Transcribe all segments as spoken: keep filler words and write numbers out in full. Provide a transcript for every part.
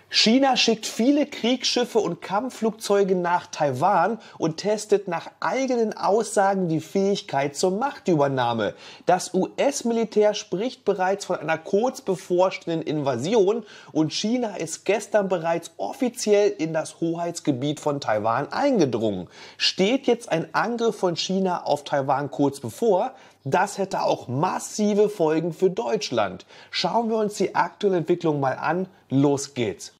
China schickt viele Kriegsschiffe und Kampfflugzeuge nach Taiwan und testet nach eigenen Aussagen die Fähigkeit zur Machtübernahme. Das U S-Militär spricht bereits von einer kurz bevorstehenden Invasion und China ist gestern bereits offiziell in das Hoheitsgebiet von Taiwan eingedrungen. Steht jetzt ein Angriff von China auf Taiwan kurz bevor? Das hätte auch massive Folgen für Deutschland. Schauen wir uns die aktuelle Entwicklung mal an. Los geht's!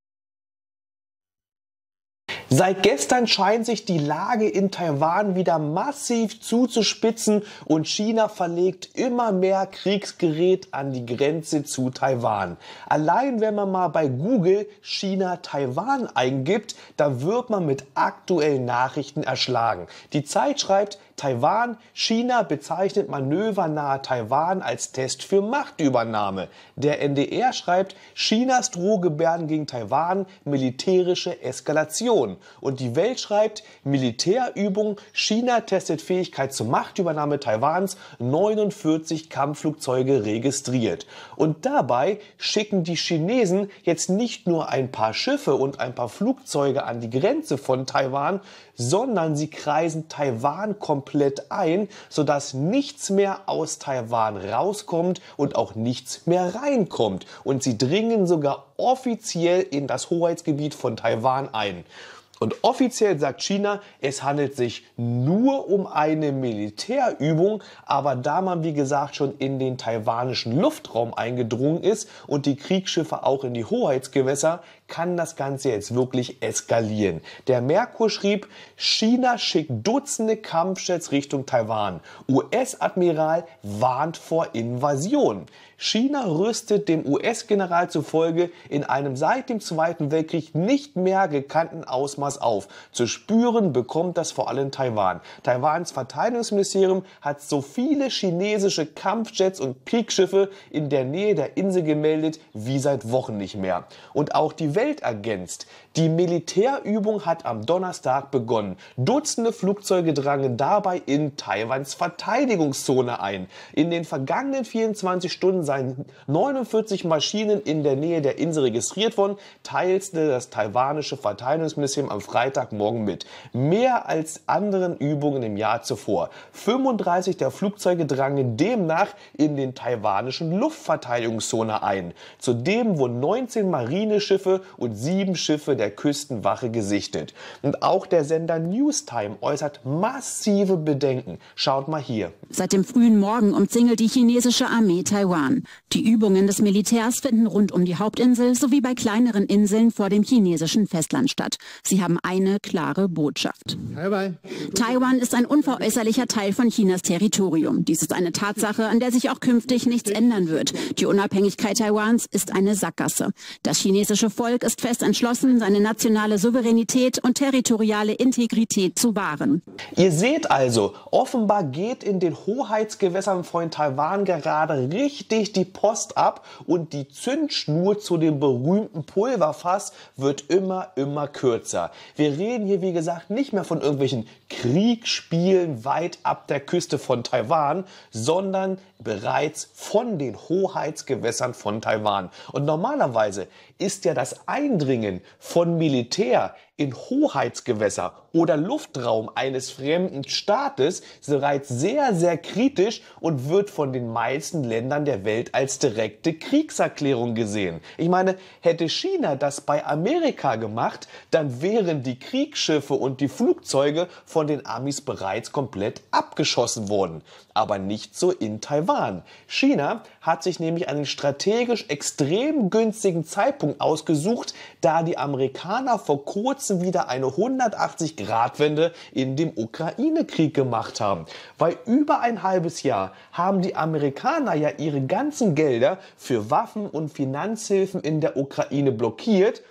Seit gestern scheint sich die Lage in Taiwan wieder massiv zuzuspitzen und China verlegt immer mehr Kriegsgerät an die Grenze zu Taiwan. Allein wenn man mal bei Google China-Taiwan eingibt, da wird man mit aktuellen Nachrichten erschlagen. Die Zeit schreibt, Taiwan, China bezeichnet Manöver nahe Taiwan als Test für Machtübernahme. Der N D R schreibt, Chinas Drohgebärden gegen Taiwan, militärische Eskalation. Und die Welt schreibt, Militärübung, China testet Fähigkeit zur Machtübernahme Taiwans, neunundvierzig Kampfflugzeuge registriert. Und dabei schicken die Chinesen jetzt nicht nur ein paar Schiffe und ein paar Flugzeuge an die Grenze von Taiwan, sondern sie kreisen Taiwan komplett ein, sodass nichts mehr aus Taiwan rauskommt und auch nichts mehr reinkommt. Und sie dringen sogar offiziell in das Hoheitsgebiet von Taiwan ein. Und offiziell sagt China, es handelt sich nur um eine Militärübung, aber da man wie gesagt schon in den taiwanischen Luftraum eingedrungen ist und die Kriegsschiffe auch in die Hoheitsgewässer, kann das Ganze jetzt wirklich eskalieren. Der Merkur schrieb, China schickt Dutzende Kampfjets Richtung Taiwan. U S-Admiral warnt vor Invasion. China rüstet dem U S-General zufolge in einem seit dem Zweiten Weltkrieg nicht mehr gekannten Ausmaß auf. Zu spüren bekommt das vor allem Taiwan. Taiwans Verteidigungsministerium hat so viele chinesische Kampfjets und Kriegsschiffe in der Nähe der Insel gemeldet wie seit Wochen nicht mehr. Und auch die Welt ergänzt. Die Militärübung hat am Donnerstag begonnen. Dutzende Flugzeuge drangen dabei in Taiwans Verteidigungszone ein. In den vergangenen vierundzwanzig Stunden seien neunundvierzig Maschinen in der Nähe der Insel registriert worden, teilte das taiwanische Verteidigungsministerium am Freitagmorgen mit. Mehr als anderen Übungen im Jahr zuvor. fünfunddreißig der Flugzeuge drangen demnach in den taiwanischen Luftverteidigungszone ein. Zudem wurden neunzehn Marineschiffe und sieben Schiffe der Küstenwache gesichtet. Und auch der Sender Newstime äußert massive Bedenken. Schaut mal hier. Seit dem frühen Morgen umzingelt die chinesische Armee Taiwan. Die Übungen des Militärs finden rund um die Hauptinsel sowie bei kleineren Inseln vor dem chinesischen Festland statt. Sie haben eine klare Botschaft. Taiwan. Taiwan ist ein unveräußerlicher Teil von Chinas Territorium. Dies ist eine Tatsache, an der sich auch künftig nichts ändern wird. Die Unabhängigkeit Taiwans ist eine Sackgasse. Das chinesische Volk ist fest entschlossen, seine nationale Souveränität und territoriale Integrität zu wahren. Ihr seht also, offenbar geht in den Hoheitsgewässern von Taiwan gerade richtig die Post ab und die Zündschnur zu dem berühmten Pulverfass wird immer, immer kürzer. Wir reden hier, wie gesagt, nicht mehr von irgendwelchen Kriegsspielen weit ab der Küste von Taiwan, sondern bereits von den Hoheitsgewässern von Taiwan. Und normalerweise ist ja das Eindringen von Militär in Hoheitsgewässer oder Luftraum eines fremden Staates bereits sehr, sehr kritisch und wird von den meisten Ländern der Welt als direkte Kriegserklärung gesehen. Ich meine, hätte China das bei Amerika gemacht, dann wären die Kriegsschiffe und die Flugzeuge von den Amis bereits komplett abgeschossen worden. Aber nicht so in Taiwan. China hat sich nämlich einen strategisch extrem günstigen Zeitpunkt ausgesucht, da die Amerikaner vor kurzem wieder eine hundertachtzig-Grad-Wende in dem Ukraine-Krieg gemacht haben. Weil über ein halbes Jahr haben die Amerikaner ja ihre ganzen Gelder für Waffen und Finanzhilfen in der Ukraine blockiert.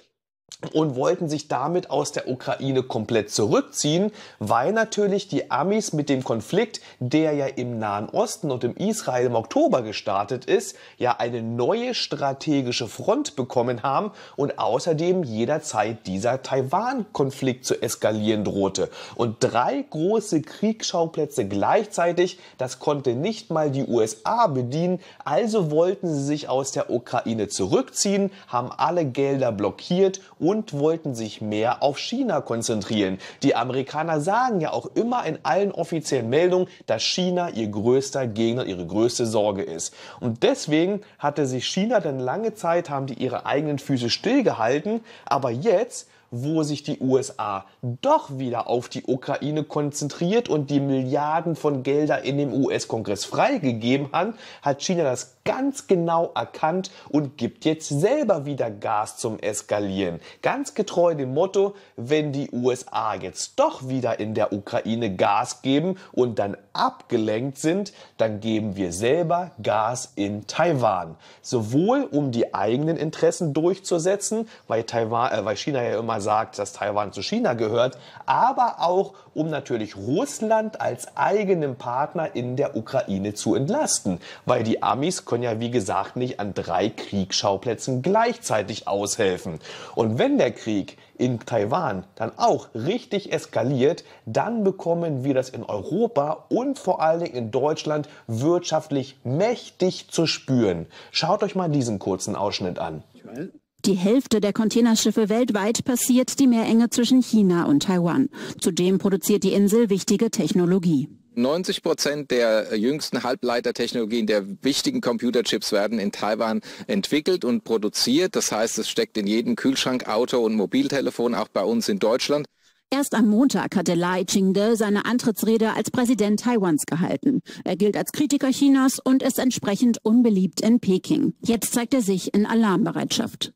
und wollten sich damit aus der Ukraine komplett zurückziehen, weil natürlich die Amis mit dem Konflikt, der ja im Nahen Osten und im Israel im Oktober gestartet ist, ja eine neue strategische Front bekommen haben und außerdem jederzeit dieser Taiwan-Konflikt zu eskalieren drohte. Und drei große Kriegsschauplätze gleichzeitig, das konnte nicht mal die U S A bedienen, also wollten sie sich aus der Ukraine zurückziehen, haben alle Gelder blockiert und wollten sich mehr auf China konzentrieren. Die Amerikaner sagen ja auch immer in allen offiziellen Meldungen, dass China ihr größter Gegner, ihre größte Sorge ist. Und deswegen hatte sich China dann lange Zeit, haben die ihre eigenen Füße stillgehalten, aber jetzt, wo sich die U S A doch wieder auf die Ukraine konzentriert und die Milliarden von Gelder in dem U S-Kongress freigegeben hat, hat China das ganz genau erkannt und gibt jetzt selber wieder Gas zum Eskalieren. Ganz getreu dem Motto, wenn die U S A jetzt doch wieder in der Ukraine Gas geben und dann abgelenkt sind, dann geben wir selber Gas in Taiwan. Sowohl um die eigenen Interessen durchzusetzen, weil, Taiwan, äh, weil China ja immer sagt, dass Taiwan zu China gehört, aber auch um natürlich Russland als eigenen Partner in der Ukraine zu entlasten, weil die Amis können ja wie gesagt nicht an drei Kriegsschauplätzen gleichzeitig aushelfen. Und wenn der Krieg in Taiwan dann auch richtig eskaliert, dann bekommen wir das in Europa und vor allen Dingen in Deutschland wirtschaftlich mächtig zu spüren. Schaut euch mal diesen kurzen Ausschnitt an. Die Hälfte der Containerschiffe weltweit passiert die Meerenge zwischen China und Taiwan. Zudem produziert die Insel wichtige Technologie. neunzig Prozent der jüngsten Halbleitertechnologien, der wichtigen Computerchips werden in Taiwan entwickelt und produziert. Das heißt, es steckt in jedem Kühlschrank, Auto und Mobiltelefon, auch bei uns in Deutschland. Erst am Montag hatte Lai Ching-te seine Antrittsrede als Präsident Taiwans gehalten. Er gilt als Kritiker Chinas und ist entsprechend unbeliebt in Peking. Jetzt zeigt er sich in Alarmbereitschaft.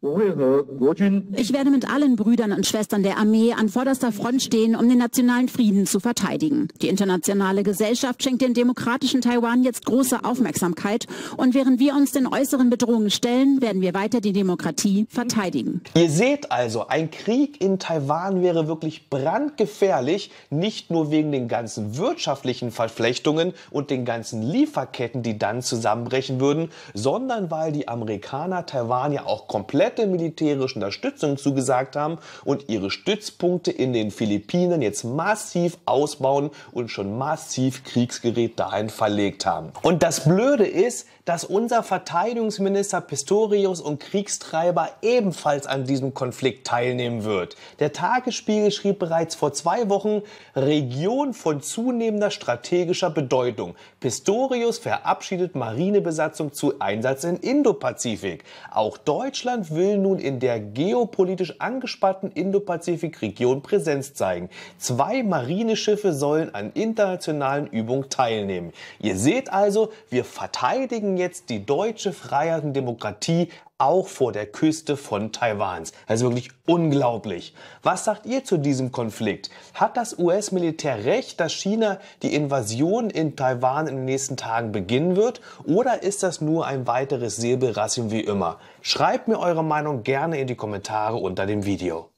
Ich werde mit allen Brüdern und Schwestern der Armee an vorderster Front stehen, um den nationalen Frieden zu verteidigen. Die internationale Gesellschaft schenkt dem demokratischen Taiwan jetzt große Aufmerksamkeit. Und während wir uns den äußeren Bedrohungen stellen, werden wir weiter die Demokratie verteidigen. Ihr seht also, ein Krieg in Taiwan wäre wirklich brandgefährlich, nicht nur wegen den ganzen wirtschaftlichen Verflechtungen und den ganzen Lieferketten, die dann zusammenbrechen würden, sondern weil die Amerikaner Taiwan ja auch komplette militärische Unterstützung zugesagt haben und ihre Stützpunkte in den Philippinen jetzt massiv ausbauen und schon massiv Kriegsgerät dahin verlegt haben. Und das Blöde ist, dass unser Verteidigungsminister Pistorius und Kriegstreiber ebenfalls an diesem Konflikt teilnehmen wird. Der Tagesspiegel schrieb bereits vor zwei Wochen, Region von zunehmender strategischer Bedeutung. Pistorius verabschiedet Marinebesatzung zu Einsatz in Indopazifik. Auch Deutschland will nun in der geopolitisch angespannten Indopazifik-Region Präsenz zeigen. Zwei Marineschiffe sollen an internationalen Übungen teilnehmen. Ihr seht also, wir verteidigen jetzt die deutsche Freiheit und Demokratie auch vor der Küste von Taiwans. Also wirklich unglaublich. Was sagt ihr zu diesem Konflikt? Hat das U S-Militär recht, dass China die Invasion in Taiwan in den nächsten Tagen beginnen wird? Oder ist das nur ein weiteres Säbelrasseln wie immer? Schreibt mir eure Meinung gerne in die Kommentare unter dem Video.